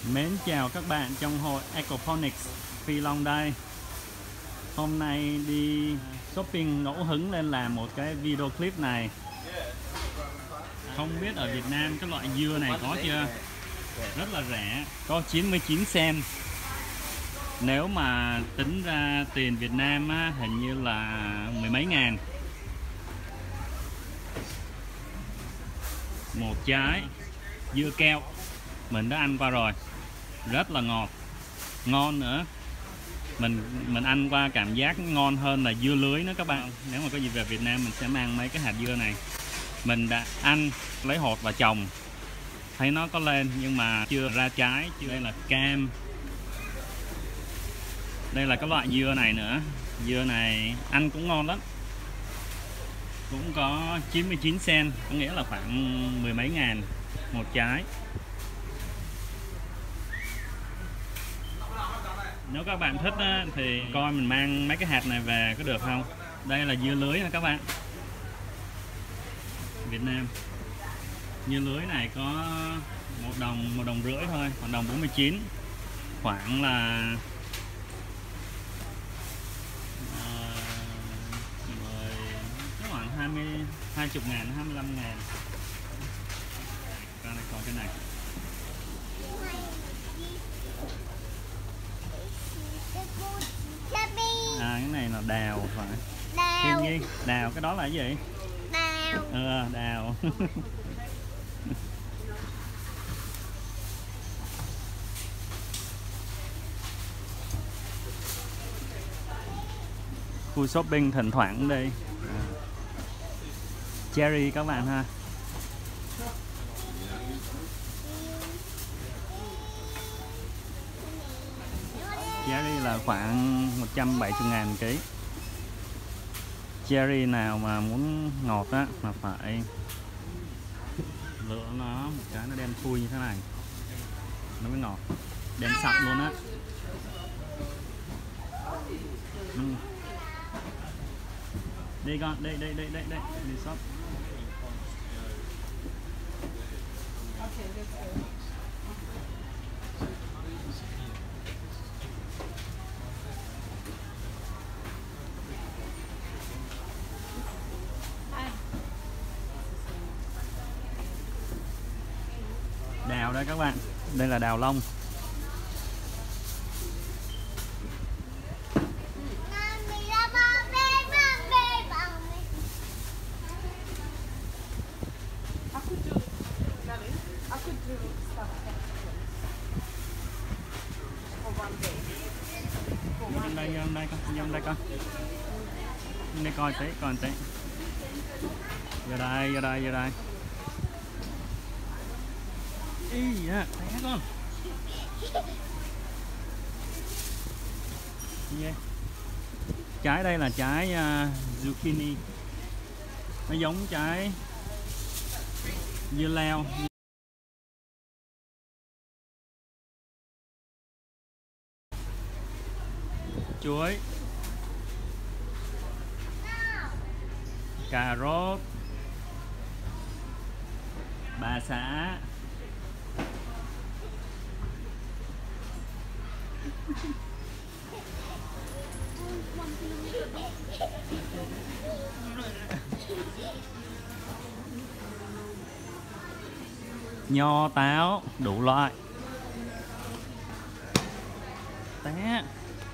Mến chào các bạn trong hội Aquaponics Phi Long đây. Hôm nay đi shopping ngẫu hứng lên làm một cái video clip này. Không biết ở Việt Nam cái loại dưa này có chưa? Rất là rẻ, có 99 cent. Nếu mà tính ra tiền Việt Nam á, hình như là mười mấy ngàn. Một trái dưa keo mình đã ăn qua rồi, rất là ngọt, ngon nữa. Mình ăn qua cảm giác ngon hơn là dưa lưới nữa các bạn. Nếu mà có gì về Việt Nam mình sẽ mang mấy cái hạt dưa này. Mình đã ăn lấy hột và trồng, thấy nó có lên nhưng mà chưa ra trái. Đây là cam, đây là cái loại dưa này nữa. Dưa này ăn cũng ngon lắm, cũng có 99 cent, có nghĩa là khoảng mười mấy ngàn một trái. Nếu các bạn thích á, thì coi mình mang mấy cái hạt này về có được không. Đây là dưa lưới nha các bạn, Việt Nam. Dưa lưới này có 1 đồng rưỡi thôi, còn đồng 49, khoảng là khoảng 20 ngàn, 25 ngàn. Coi này, coi cái này. À, cái này là đào phải. Thiên Nhi, đào, cái đó là cái gì? Đào. Đào. Khu shopping thỉnh thoảng đây. Cherry các bạn ha. Cherry là khoảng 170 ngàn ký. Cherry nào mà muốn ngọt á mà phải lựa nó một cái nó đen thui như thế này nó mới ngọt, đen sậm luôn á. Đây con, đây đi shop. Đào đây các bạn, đây là đào lông. Vô đây con. Đây coi tí, coi tí. Vô đây. Ý da, té con. Yeah. Trái đây là trái zucchini. Nó giống trái dưa leo. Chuối, cà rốt, bà xã, nho, táo, đủ loại. Té.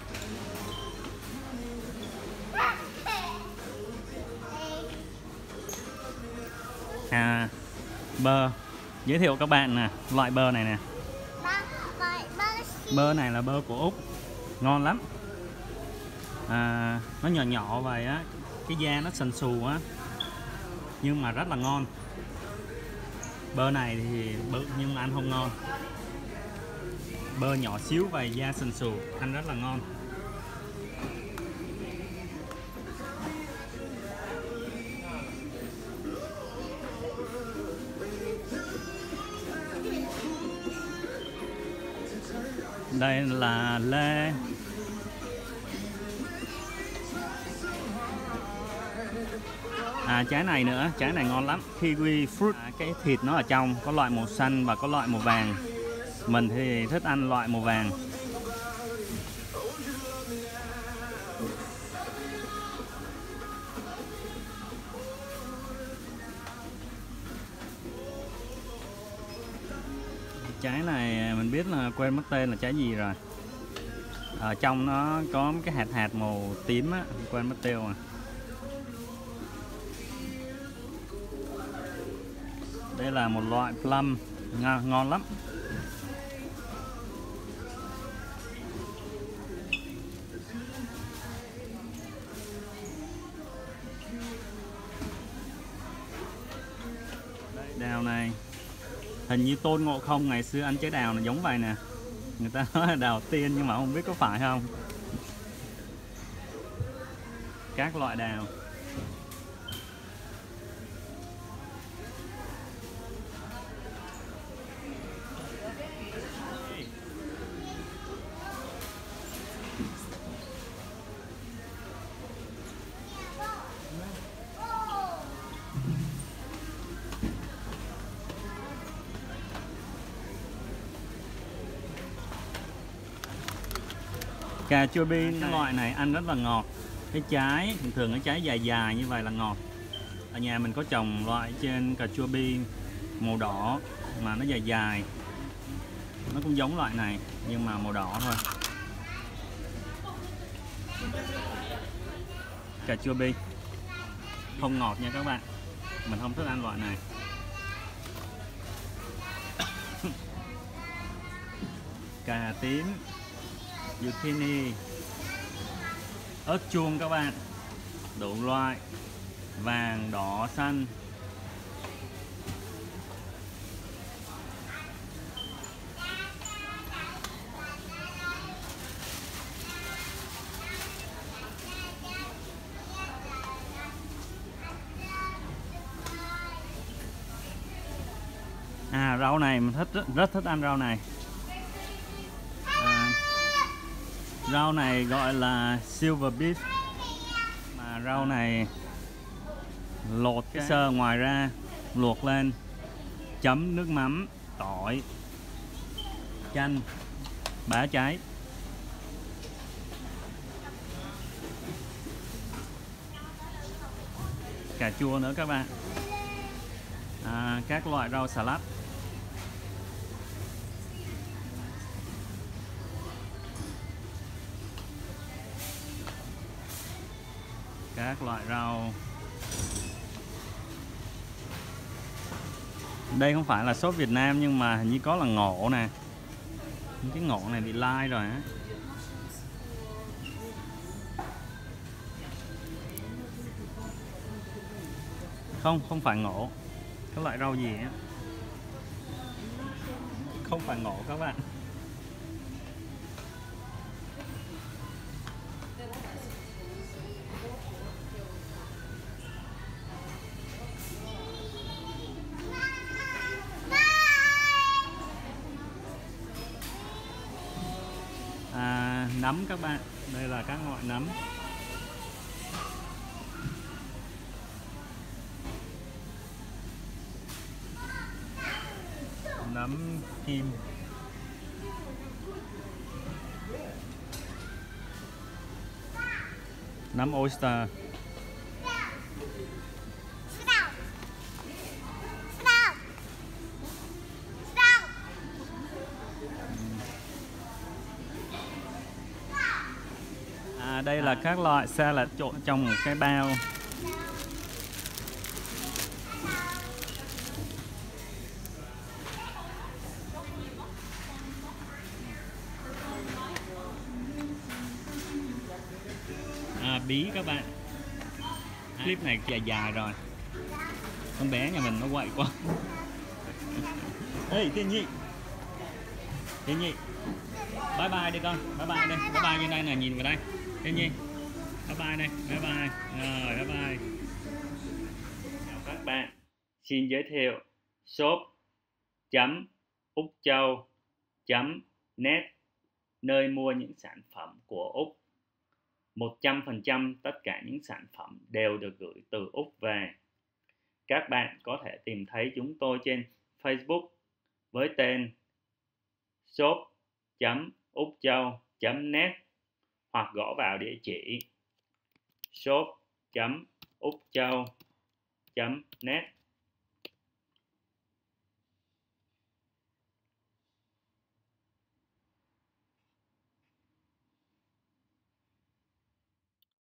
Bơ. Giới thiệu các bạn nè, loại bơ này nè. Bơ này là bơ của Úc, ngon lắm. Nó nhỏ nhỏ vậy á, cái da nó sần sù á, nhưng mà rất là ngon. Bơ này thì bự nhưng mà ăn không ngon. Bơ nhỏ xíu vậy, da sần sù, ăn rất là ngon. Đây là lê. Trái này nữa, trái này ngon lắm, kiwi fruit. Cái thịt nó ở trong có loại màu xanh và có loại màu vàng. Mình thì thích ăn loại màu vàng. Trái này mình biết là quên mất tên là trái gì rồi. Ở trong nó có cái hạt hạt màu tím á, quên mất tiêu à. Đây là một loại plum ngon lắm. Đào này hình như Tôn Ngộ Không ngày xưa ăn trái đào là giống vậy nè. Người ta nói là đào tiên nhưng mà không biết có phải không. Các loại đào. Cà chua bi, cái loại này ăn rất là ngọt. Cái trái thường cái trái dài dài như vậy là ngọt. Ở nhà mình có trồng loại trên cà chua bi màu đỏ mà nó dài dài. Nó cũng giống loại này nhưng mà màu đỏ thôi. Cà chua bi không ngọt nha các bạn. Mình không thích ăn loại này. Cà tím, zucchini, ớt chuông các bạn, đủ loại, vàng, đỏ, xanh. Rau này mình rất thích ăn rau này. Rau này gọi là silver beef. Mà rau này lột cái sơ ngoài ra, luộc lên, chấm nước mắm, tỏi, chanh, bã cháy. Cà chua nữa các bạn. Các loại rau xà lách. Các loại rau. Đây không phải là sốt Việt Nam nhưng mà hình như có là ngộ nè. Cái ngộ này bị lai rồi á. Không phải ngộ. Cái loại rau gì á. Không phải ngộ các bạn. Nấm các bạn. Đây là các loại nấm. Nấm kim. Nấm oyster. Đây là các loại salad trộn trong một cái bao. Bí các bạn. Clip này dài rồi. Con bé nhà mình nó quậy quá. Ê Thiên Nhi. Thiên Nhi. Bye bye đi con. Bye bye đi. Bye bye như đây nè, nhìn vào đây. Thiên Nhi. Bye bye đây. Bye bye. Rồi bye bye. Chào các bạn. Xin giới thiệu shop.úc-châu.net, nơi mua những sản phẩm của Úc. 100% tất cả những sản phẩm đều được gửi từ Úc về. Các bạn có thể tìm thấy chúng tôi trên Facebook với tên shop.úc-châu.net hoặc gõ vào địa chỉ shop.úc-châu.net.